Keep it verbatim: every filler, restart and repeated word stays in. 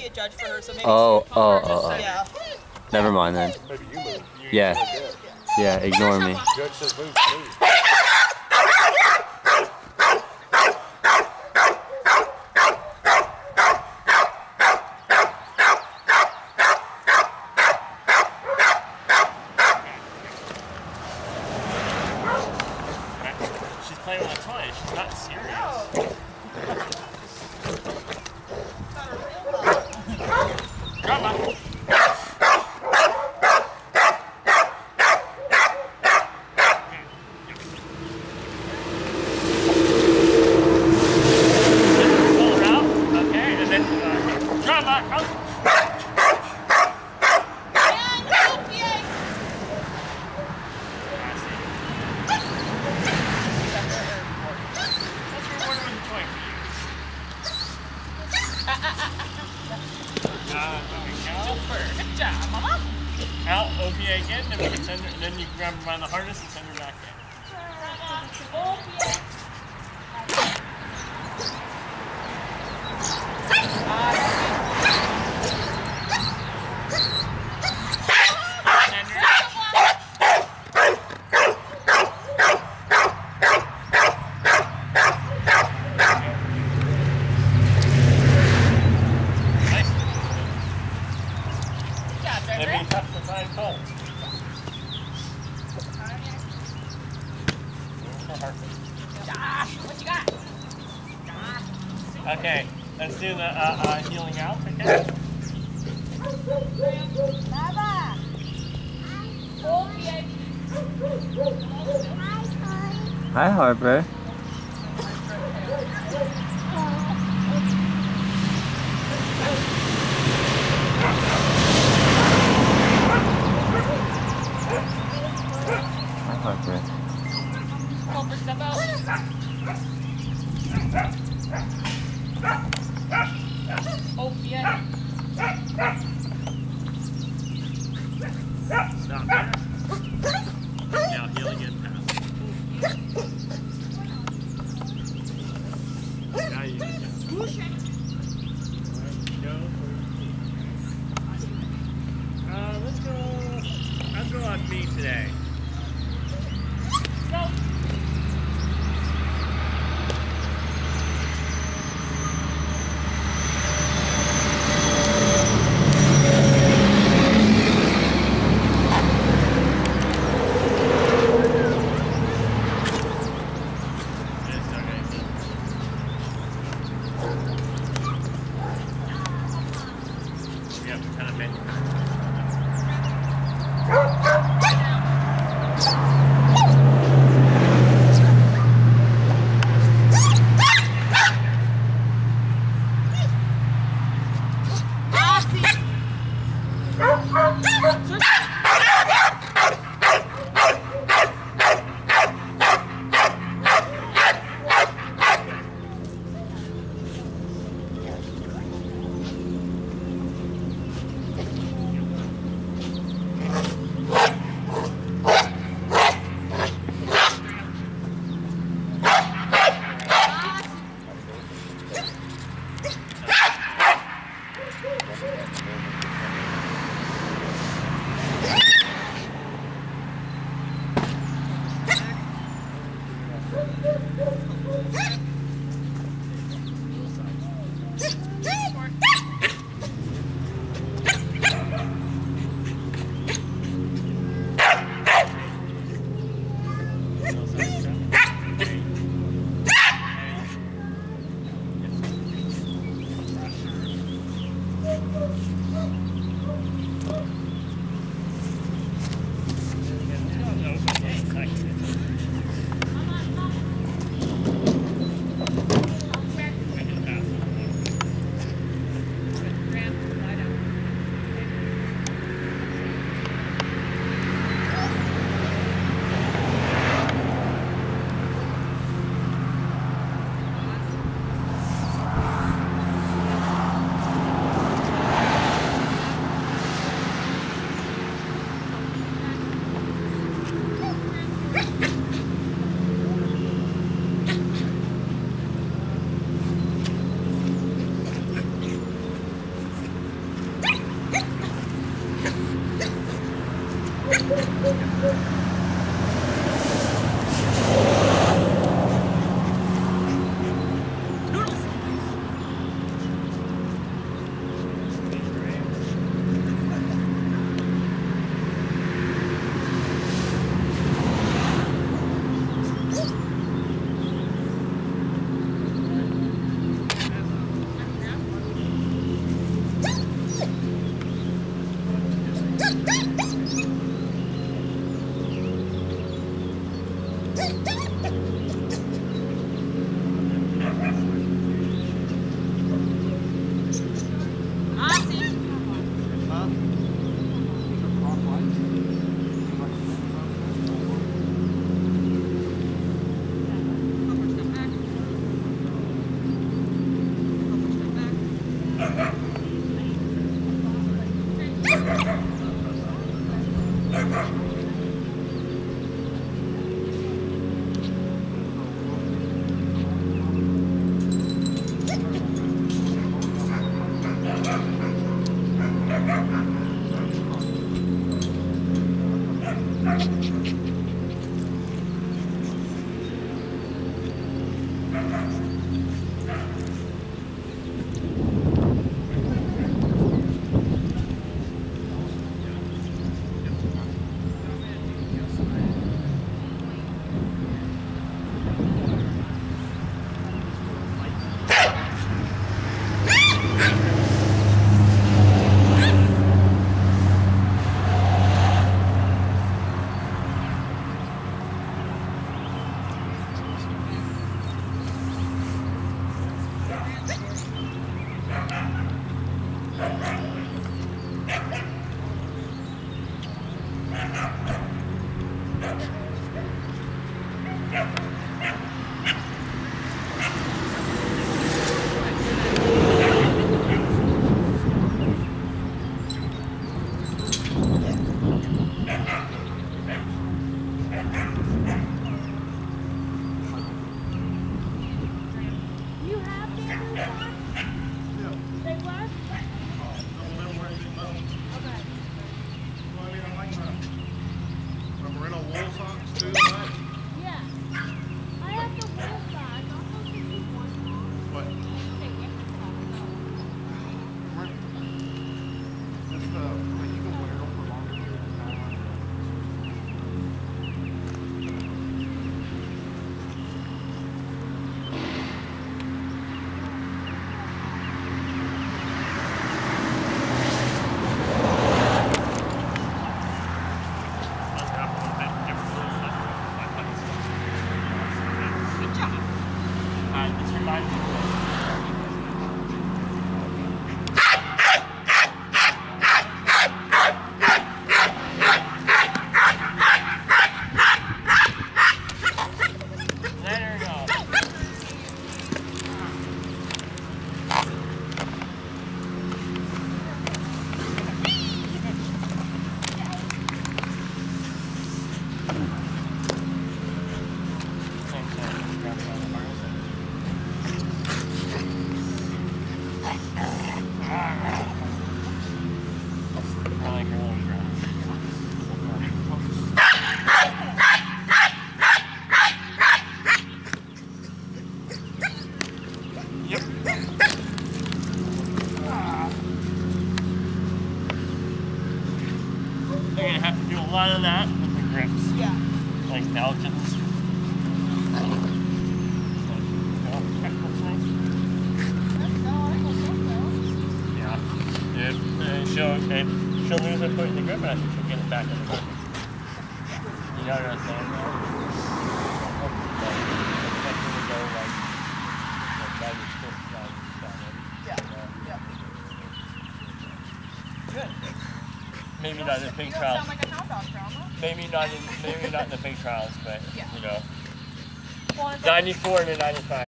be a judge for her, so maybe. Oh, oh, oh, oh. Yeah. Never mind then. Maybe you move. Yeah. Yeah, ignore me. Judge says move, move. She's playing with a toy. She's not serious. Drama. Pull her out. Okay, and then uh, drama. Come. Good job, Mama. Out, O P A again, then we can send her, and then you grab her by the harness and send her back in. What you got? Okay, let's do the uh, uh, healing out, okay? Baba. Hi, Harper. Hi, Harper. Harper, step out. Oh, yeah. Stop there. Now heal again, pass. Now you can go. Go. Uh, let's go. Let's go on B today. Go. lot of that with the grips. Yeah. Like Belgians. Yeah. If uh, she'll, if she'll lose her foot in the grip, and I think she'll get it back in the grip. You know what I'm saying? Good. Maybe not in the big You don't trials. sound like a hound dog drama. Maybe not in maybe not in the big trials, but Yeah. you know, Well, it's like- ninety-four to ninety-five.